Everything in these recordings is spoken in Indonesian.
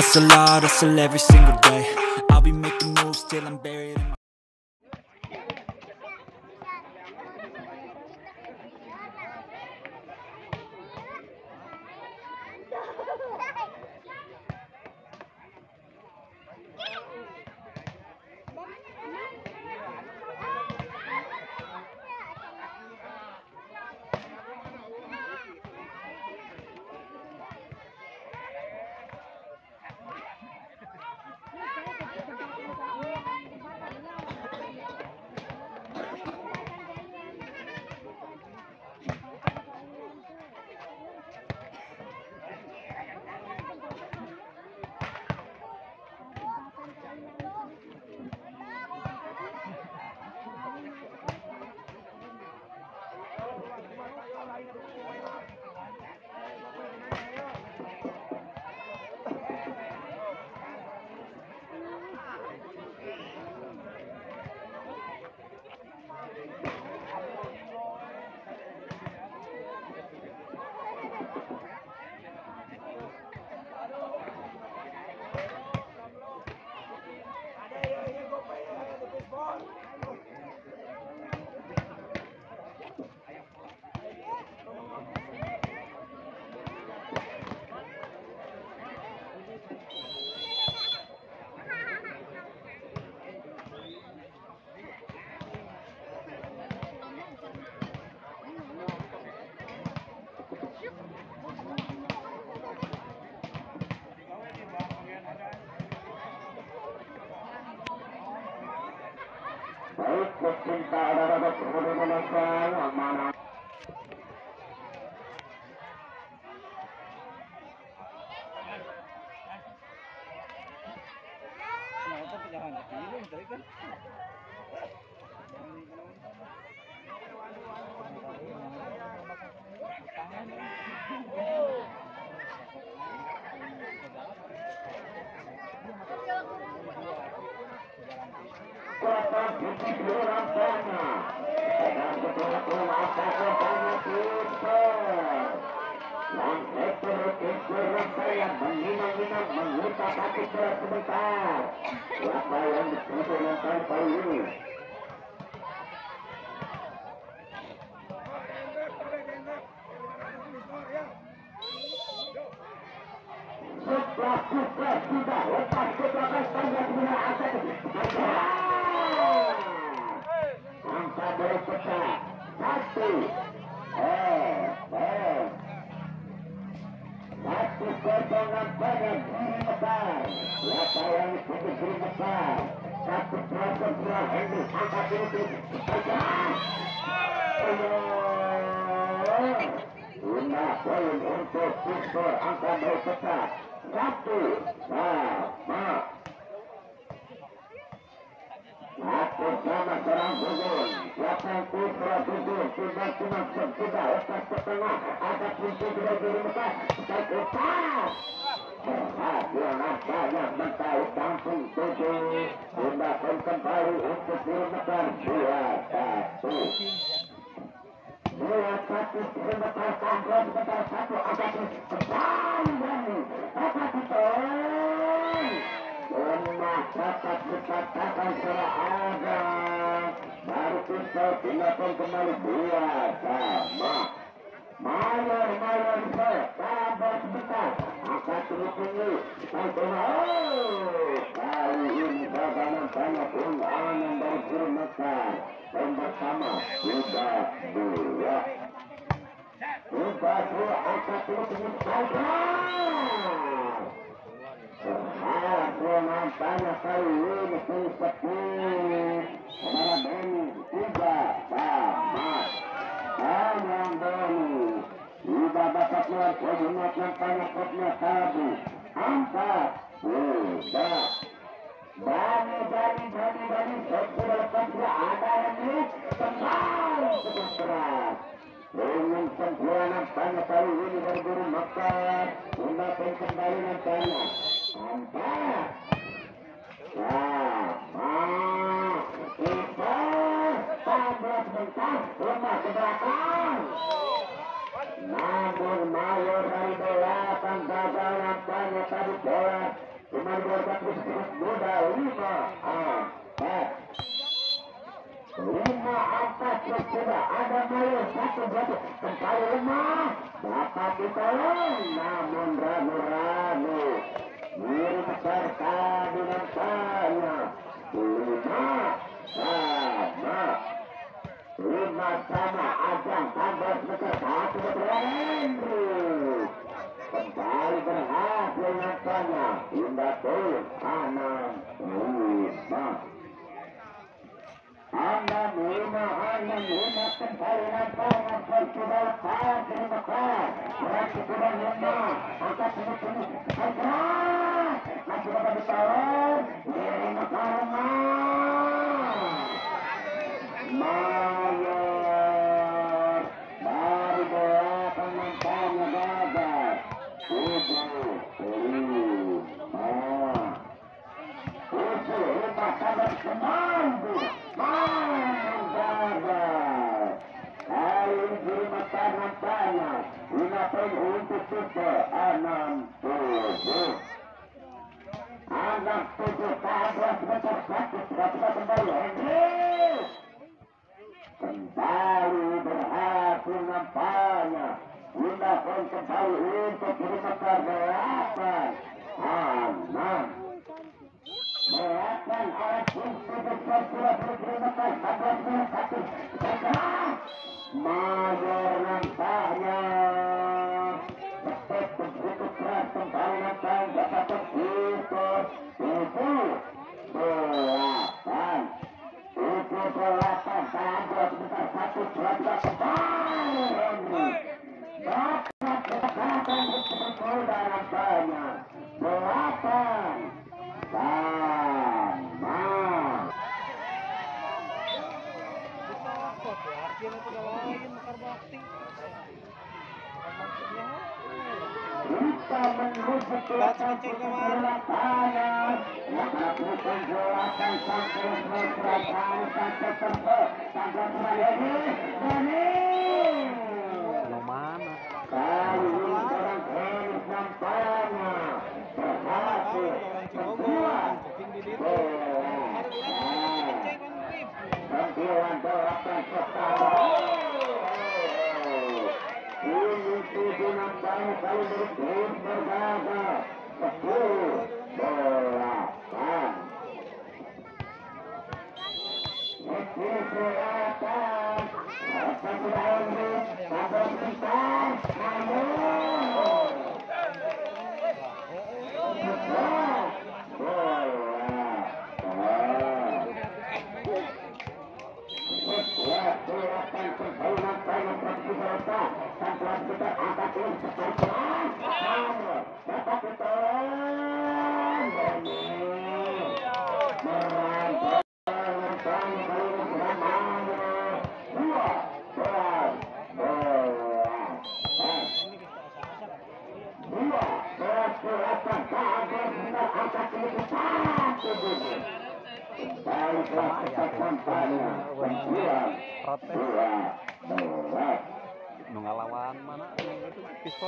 Hustle hard, hustle every single day. I'll be making moves till I'm buried in my baik pecinta olahraga seluruh Indonesia yang mana yang menginang-inang meminta kaki sebentar. Siapa yang dituju yang kali ini? Setelah sudah lepas ke belakang panjang dengan angka angka boleh pecah satu satu kosongan pada diri besar. Siapa yang dituju diri besar? Satu perasaan surah ini angkat itu lima poin untuk Victor angka boleh pecah satu sama satu sama serang gugur. Siapa yang putra gugur tiba-tiba sudah lepas ke tengah ada pintu sudah diri besar lepas berhasil nampaknya mentari kampung 7 tindakan kembali untuk diri besar 2-1 terima kasih sebentar satu agak kembali apa itu lemah dapat dikatakan secara ada baru kita tindakan kembali 2 sama mayor sabar sebentar angkat tinggi kali ini bagaimana banyak pengalaman dari Kurmekar tembak sama 3-2 angkat tinggi sabar berhasil nampaknya kali ini seperti saudara Benny 3 sama Sayang Benny sudah dapat melihat wajibnya nampaknya kopnya tadi 4-3 Bani sudah lepas tidak ada yang milik kembali cukup keras dengan sempurna nampaknya kali ini dari Guru Mekar tindakan kembali nampaknya 4 sama tambah sebentar lemah ke belakang namun mayor dari belakang gagal nampaknya tadi bola Cuman keluarga terus muda 5-4 terus sudah ada Mayu 1-2 kembali lemah dapat ditolong namun ragu-ragu mirip serta dengan tanya 5-5 ajang tambah sebesar 1 kembali berhasil nampaknya hingga tuh 6-5 kembali nampaknya bercoba lepas terima kasih berarti sudah 5 angkat ini keras masih dapat ditolong diri Mayor dari bola penontonnya gagal 7-5 tambah semanggu gagal kali ini diri mata nampaknya 5 poin untuk Super 6-7 keadaan sebesar 1 kembali Henry kembali berhasil nampaknya 5 poin kembali untuk diri mata 8-6 Melakukan alat bukti besar sudah berterima kasih 11-1 Mayor nampaknya tetap begitu keras kembali nampaknya dapat itu 7-8 tambah sebesar 1-2 kembali Henry dapat kesempatan untuk muda nampaknya 8 sama kita menuju ke lapangan melakukan golakan sampai selesai sampai tempat sampai lagi mana kali ini orang tenis nampaknya berhasil membuat sembilan 8 pertama ini 7 nampaknya kali terus bergagal 10-8 meski selatan apa sudah ini sampai sebentar namun ngelawan mana itu piskor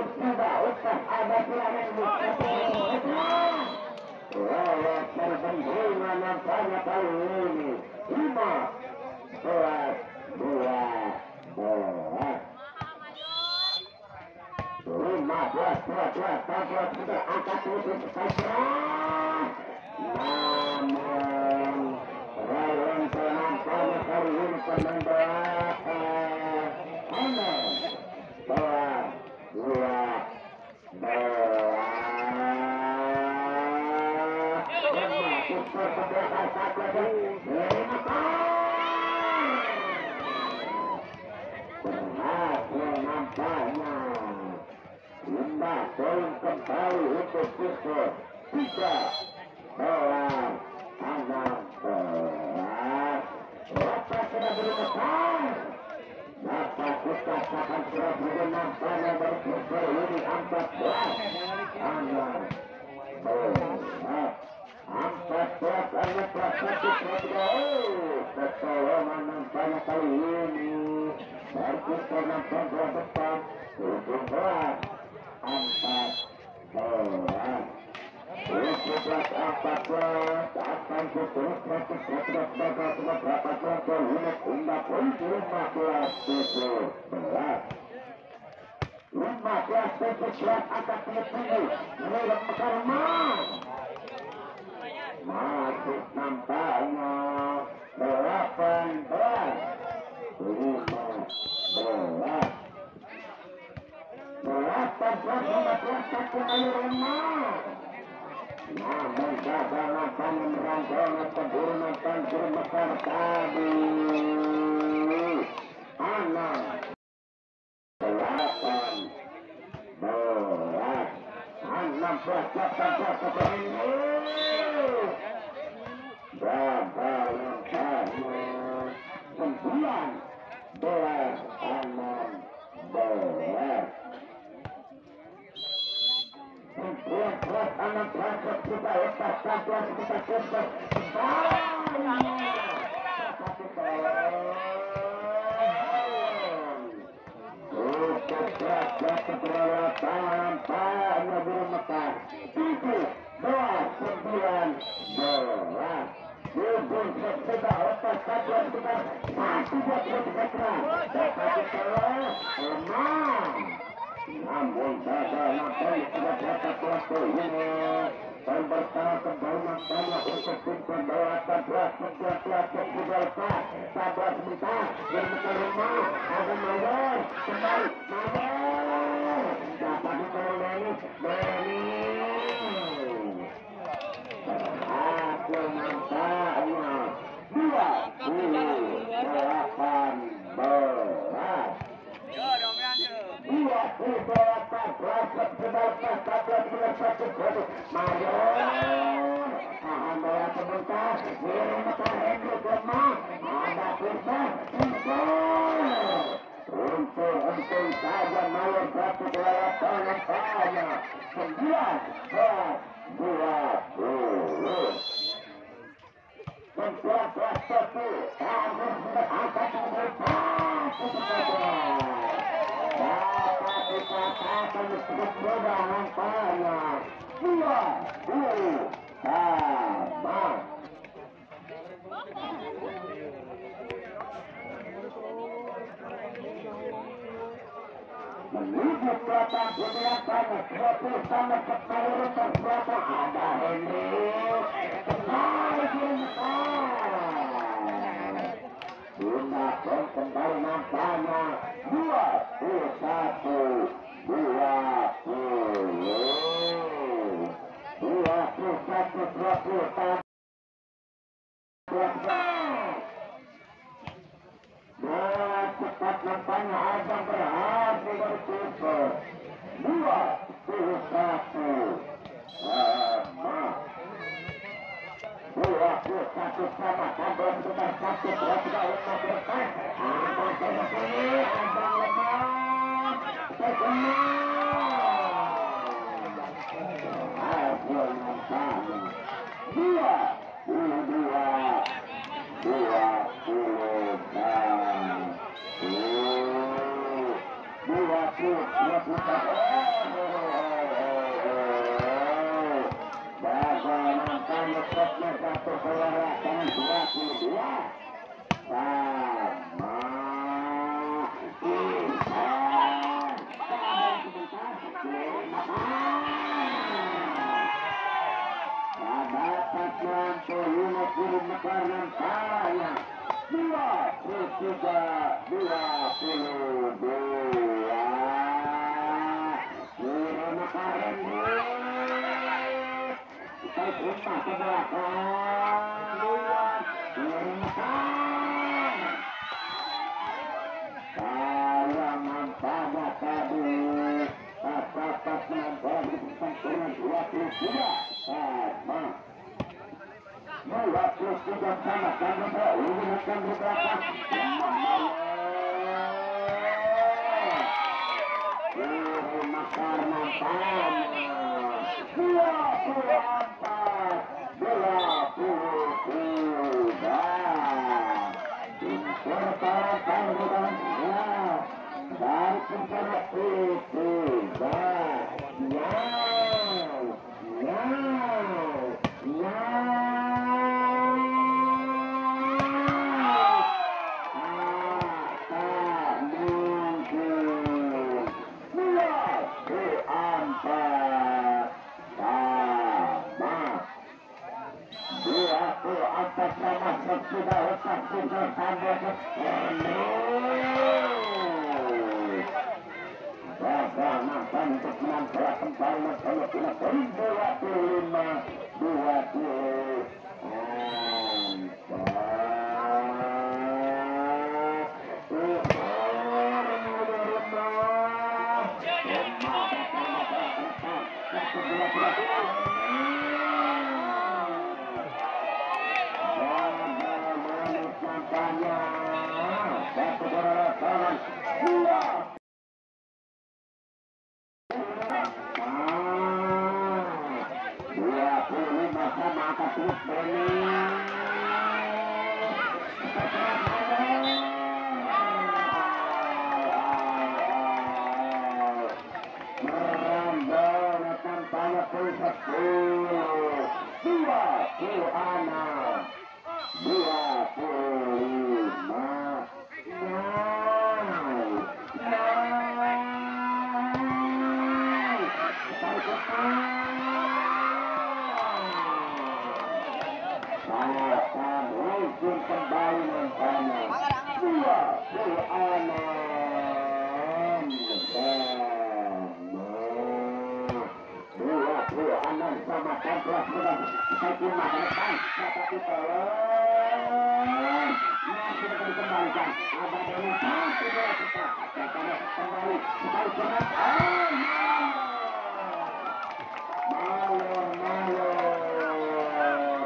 sudah usah ada pilihan Lewat perbandingan nampaknya kali ini 15-12 sudah angkat tutup saja. Namun Rayon nampaknya kali ini pemain berhasil nampaknya 5 poin kembali untuk Siswa 3-16. Lepas sudah berkesan dapat kita akan sudah bergenang pada berpusat ini 14 anak 14 anak prasakit pertolongan nampaknya kali ini berpusat nampak berdepan 17-14 akan seterusnya beberapa kontrol unit undang pun 15-17 akan tinggi menurut karma masih nampaknya 18 namun gagal nampaknya merangkul keburunan tanjur besar tadi 16 ini gagal nampaknya 19-16 buat anak bangsa kita lepas tantuan kita kertas untuk kerja keberatan nampaknya berumekar 17-19 hubung sudah lepas tantuan kita satu buat kita keras dapat kita lemah namun gagal nampaknya sudah berapa pelaku ini dan bersama kembali nampaknya untuk pintu bawah 11 sebentar yang bukan rumah ada mayor kembali mayor dapat ditolong berhasil nampaknya untung saja malam satu kelewatan saya 19-20 membuat satu harus berangkat dapat dikatakan disebut mudah nampaknya 20 sama menuju belakang dunia panas 20 sama sekali rutan berapa ada ini kembali gunakan kembali nampaknya 21-20 cepat nampaknya ada berhasil berkumpul 21 sama kabel sekitar 1 2 3 depan ada saya sini ada lemah hasil nampaknya 22-20 20 sama dapat mampu unit unit makanan saya 23-22 kiri makanan kita rumah ke belakang kiri makanan kalangan pada tadi dapat mampu sempurna 23 sama 23 sama Chandra menggunakan beberapa makar nampaknya 24-23 pertaratan bukannya dari kepada itu atas nama sudah lepas sudah tambah Bagaimana untuk menambah kembali kalau tidak 25 sama akan terus kampanye pusat 25 kembali nampaknya 26 sama kompleks sudah saya ke depan tetapi tolong masih akan dikembalikan ada dengan satu bola kita kembali sekali cepat malor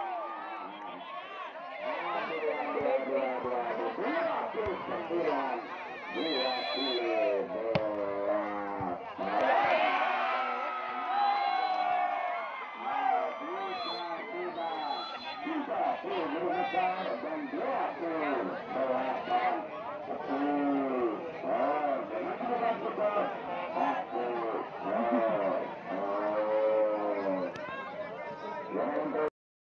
29